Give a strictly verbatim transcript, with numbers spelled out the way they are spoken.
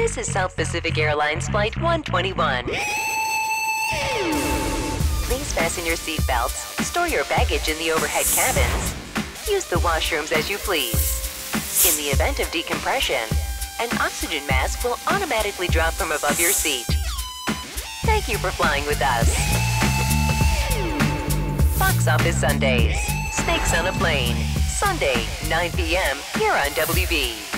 This is South Pacific Airlines Flight one twenty-one. Please fasten your seatbelts, store your baggage in the overhead cabins, use the washrooms as you please. In the event of decompression, an oxygen mask will automatically drop from above your seat. Thank you for flying with us. Box Office Sundays. Snakes on a Plane. Sunday, nine p m here on W B.